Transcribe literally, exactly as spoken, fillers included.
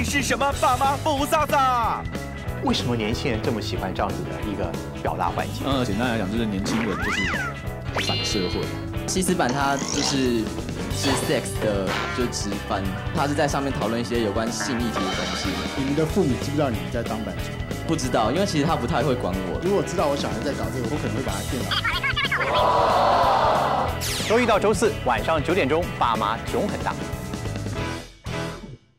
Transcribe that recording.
底是什么爸妈不飒飒？ 为什么年轻人这么喜欢这样子的一个表达环境？ 呃，简单来讲，就是年轻人就是反社会。 西斯版它就是是 sex 的，就直翻，它是在上面讨论一些有关性议题的东西。 你们的父母知不知道你们在当版主？ 不知道，因为其实他不太会管我。 如果知道我小孩在搞这个，我可能会把他电倒。 周一到周四晚上九点钟，爸妈囧很大。